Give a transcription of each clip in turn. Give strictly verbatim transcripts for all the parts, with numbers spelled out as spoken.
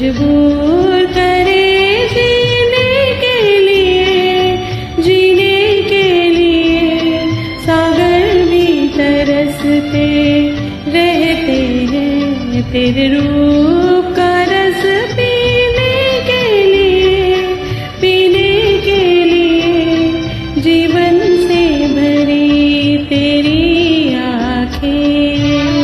मजबूर करे जीने के लिए, जीने के लिए। सागर भी तरसते रहते हैं तेरे रूप का रस पीने के लिए, पीने के लिए। जीवन से भरी तेरी आँखें,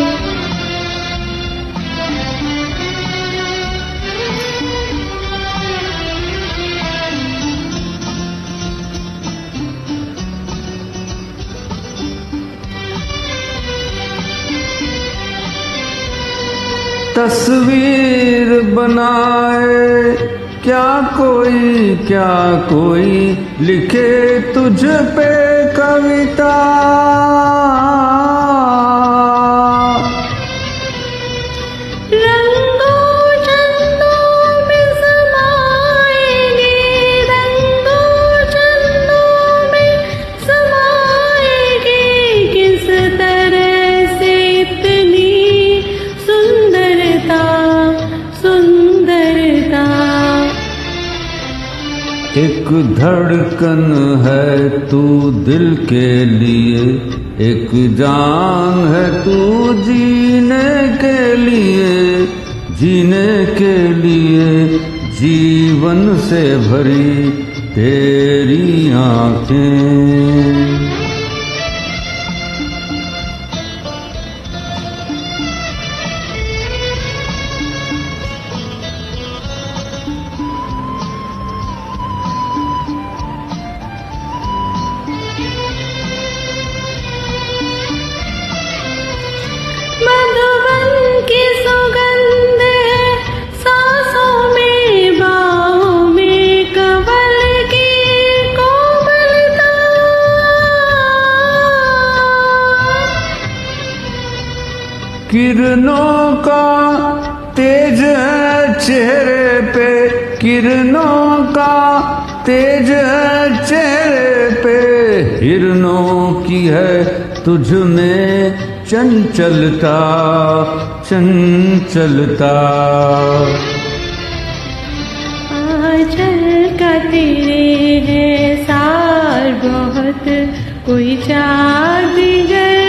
तस्वीर बनाए क्या कोई, क्या कोई लिखे तुझ पे कविता। रंगों चंदों में समाएंगे, रंगों चंदों में समाएंगे। किस तरह से इतनी सुंदरता, सुंदरता। एक धड़कन है तू दिल के लिए, एक जान है तू जीने के लिए, जीने के लिए। जीवन से भरी तेरी आँखें, मधुबन की सुगंध है सांसों में, बाहों में कमल की कोमलता। किरणों का तेज है चेहरे पे, किरणों का तेज है चेहरे पे। हिरणों की है तुझ में चंचलता, चंचलता। आंचल का तेरे है सार बहुत, कोई चार दिगर